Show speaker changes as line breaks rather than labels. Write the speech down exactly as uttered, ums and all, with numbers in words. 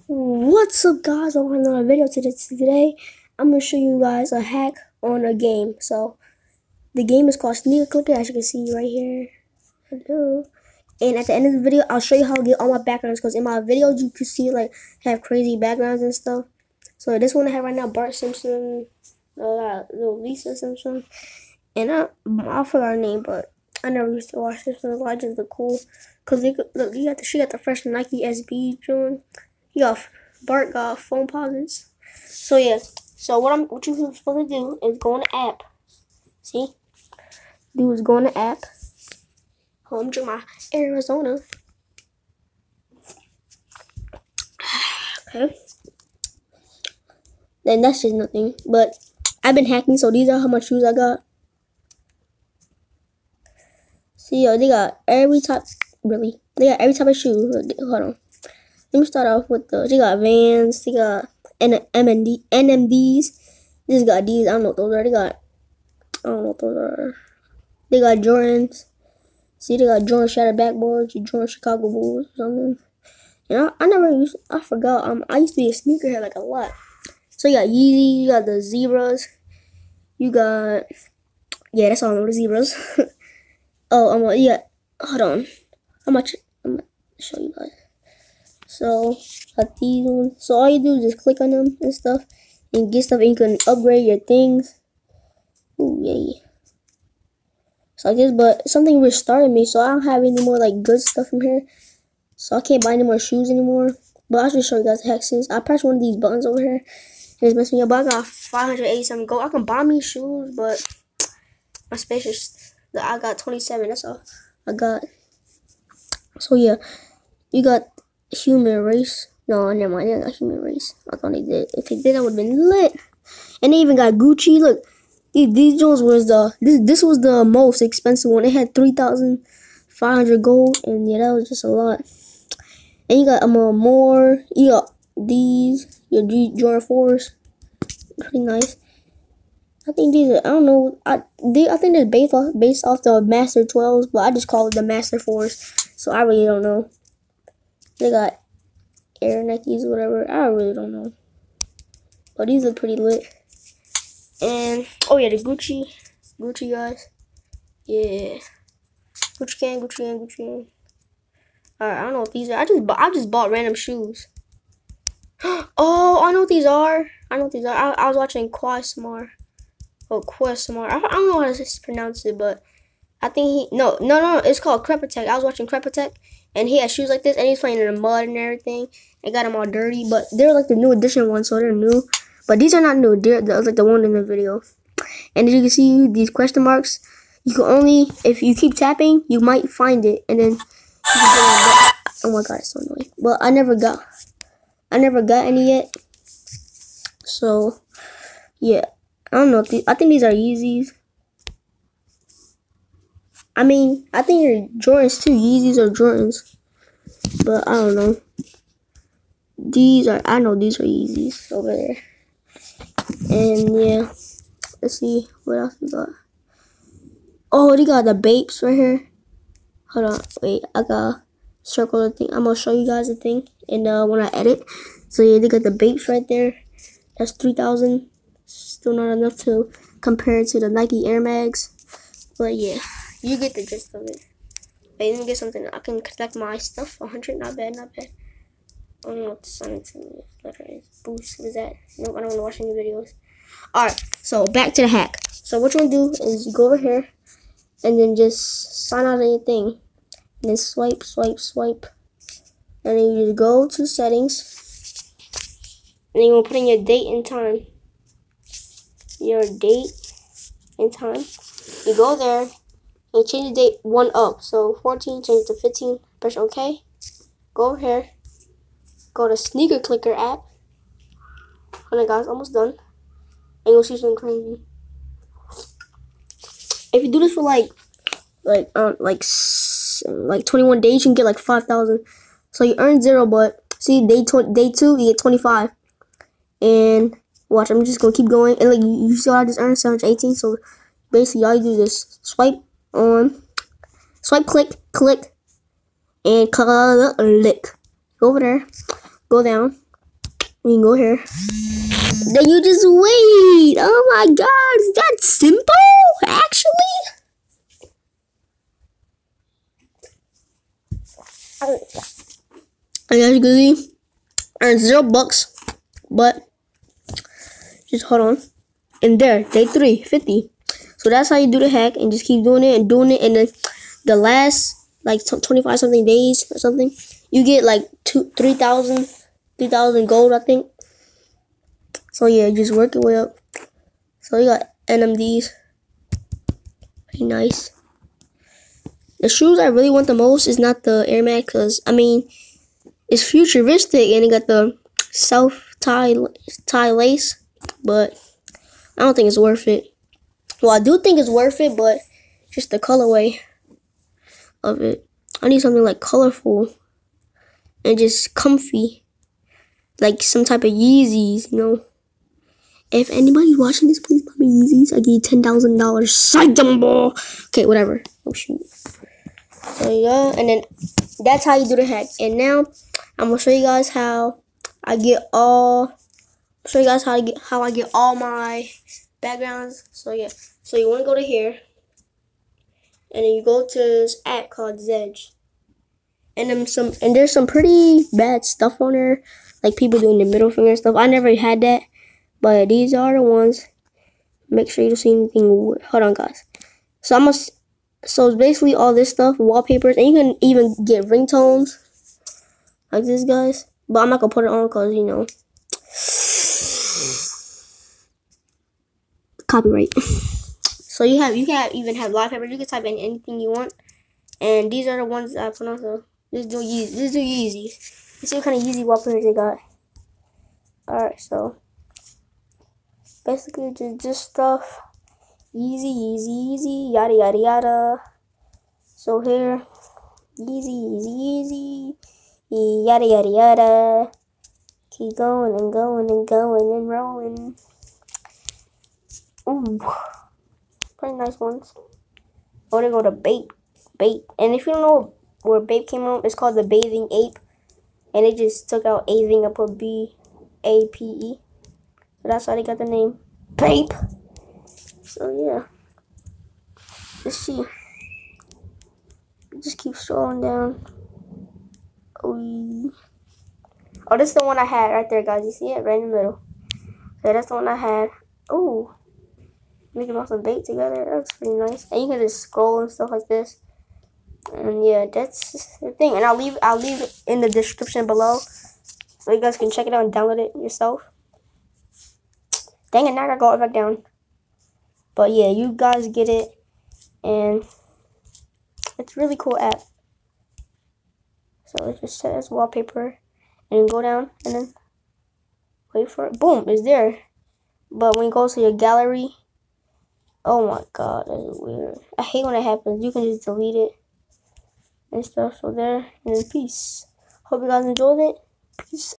What's up, guys? Welcome to another video. Today, today I'm gonna show you guys a hack on a game. So the game is called Sneaker Clicker, as you can see right here. Hello. And at the end of the video, I'll show you how to get all my backgrounds, because in my videos you can see like have crazy backgrounds and stuff. So this one I have right now, Bart Simpson, uh, little Lisa Simpson, and I I forgot her name, but I never used to watch this. One. I just look cool, cause they look. You got the she got the fresh Nike S B joint. You got Bart got phone posits. So yeah. So what I'm what you're supposed to do is go on the app. See? Do is go on the app. Home to my Arizona. Okay. Then that's just nothing. But I've been hacking, so these are how much shoes I got. See, yo, they got every type. Really, they got every type of shoe. Hold on. Let me start off with the. They got Vans. They got N M D N M Ds. They just got these. I don't know what those are. They got. I don't know what those are. They got Jordans. See, they got Jordan Shattered Backboards. Jordan Chicago Bulls or something. You know, I never used. I forgot. Um, I used to be a sneakerhead like a lot. So you got Yeezy. You got the Zebras. You got. Yeah, that's all I know. The Zebras. oh, um, yeah. Hold on. How much? I'm gonna show you guys. So, got these ones. So, all you do is just click on them and stuff and get stuff, and you can upgrade your things. Ooh, yay. So, I guess, but something restarted me, so I don't have any more, like, good stuff from here. So, I can't buy any more shoes anymore. But I'll just show you guys the hacks. I pressed one of these buttons over here, and it's messing me up. But I got five hundred eighty-seven gold. I can buy me shoes, but my space is, I got twenty-seven. That's all I got. So, yeah, you got human race. No, never mind. They got human race. I thought they did. If they did, that would have been lit. And they even got Gucci. Look, these, these Jones was the this this was the most expensive one. It had three thousand five hundred gold, and yeah, that was just a lot. And you got um uh, more. You got these your G Jordan fours, pretty nice. I think these are, I don't know. I they I think they're based off based off the Master twelves, but I just call it the Master fours. So I really don't know. They got Air Nikes or whatever. I really don't know. But these look pretty lit. And, oh yeah, the Gucci. Gucci, guys. Yeah. Gucci can, Gucci can, Gucci can. Alright, I don't know what these are. I just, I just bought random shoes. Oh, I know what these are. I know what these are. I, I was watching Quasmar. Oh, Quasmar. I, I don't know how to pronounce it, but I think he, no, no, no, it's called Crepatech. I was watching Crepatech. And he had shoes like this, and he's playing in the mud and everything. It got him all dirty, but they're like the new edition ones, so they're new. But these are not new. They're, they're like the one in the video. And as you can see, these question marks, you can only, if you keep tapping, you might find it, and then you can get it. Oh my god, it's so annoying. But I never got, I never got any yet. So yeah, I don't know. If these, I think these are Yeezys. I mean, I think they're Jordans too. Yeezys or Jordans. But I don't know. These are, I know these are Yeezys over there. And yeah. Let's see. What else we got? Oh, they got the Bapes right here. Hold on. Wait. I got circle the thing. I'm going to show you guys the thing. And uh, when I edit. So yeah, they got the Bapes right there. That's three thousand. Still not enough to compare it to the Nike Air Mags. But yeah. You get the gist of it. Wait, let me get something. I can collect my stuff. one hundred, not bad, not bad. I don't know what the Sonic letter is. Boost, what is that? Nope, I don't want to watch any videos. Alright, so back to the hack. So what you want to do is you go over here and then just sign out of your thing. And then swipe, swipe, swipe. And then you just go to settings. And then you want to put in your date and time. Your date and time. You go there. And change the date one up. So fourteen, change it to fifteen. Press OK. Go over here. Go to Sneaker Clicker app. And guys, almost done. And you'll see something crazy. If you do this for like, like, um, like, like twenty-one days, you can get like five thousand. So you earn zero, but see, day tw day two, you get twenty-five. And watch, I'm just gonna keep going. And like, you, you see what I just earned, seven hundred eighteen. So basically, all you do is this: swipe on, swipe, click, click, and click. Go over there, go down, You can go here. Then you just wait. Oh my god, is that simple? Actually? I guess you can see, earn zero bucks, but just hold on. And there, day three, fifty. So that's how you do the hack, and just keep doing it and doing it. And then the last like twenty-five something days or something, you get like two, three thousand, three thousand gold, I think. So yeah, just work your way up. So you got N M Ds, pretty nice. The shoes I really want the most is not the Air Max, cause I mean it's futuristic and it got the self tie tie lace, but I don't think it's worth it. Well, I do think it's worth it, but just the colorway of it. I need something like colorful and just comfy, like some type of Yeezys, you know. If anybody's watching this, please buy me Yeezys. I give you ten thousand dollars. Psych them ball. Okay, whatever. Oh shoot. There you go. And then that's how you do the hack. And now I'm gonna show you guys how I get all. Show you guys how I get how I get all my backgrounds. So yeah. So you want to go to here, and then you go to this app called ZEDGE. And then some and there's some pretty bad stuff on there, like people doing the middle finger and stuff. I never had that. But these are the ones. Make sure you don't see anything weird. Hold on, guys. So I'm gonna. So it's basically all this stuff, wallpapers, and you can even get ringtones like this, guys. But I'm not gonna put it on because you know, copyright. So you have you can even have wallpapers. You can type in anything you want, and these are the ones that I put on. So this do Yeezy. This do Yeezy. Let's see what kind of Yeezy wallpapers they got. All right, so. Basically, just this stuff, easy, easy, easy, yada, yada, yada. So here, easy, easy, easy, yada, yada, yada. Keep going and going and going and rolling. Ooh, pretty nice ones. Oh, they go to Bape, Bape. And if you don't know where Bape came from, it's called the Bathing Ape. And they just took out A-thing and put B A P E. So that's how they got the name Bape. So yeah, let's see. Just keep scrolling down. Oh, oh, this is the one I had right there, guys. You see it right in the middle. Okay, that's the one I had. Oh, making all some bait together. That's pretty nice. And you can just scroll and stuff like this. And yeah, that's the thing. And I'll leave I'll leave it in the description below, so you guys can check it out and download it yourself. Dang it, now I gotta go back down. But yeah, you guys get it. And it's a really cool app. So let's just set as wallpaper. And then go down and then wait for it. Boom, it's there. But when you go to your gallery, oh my god, that's weird. I hate when that happens. You can just delete it and stuff. So there, and then peace. Hope you guys enjoyed it. Peace.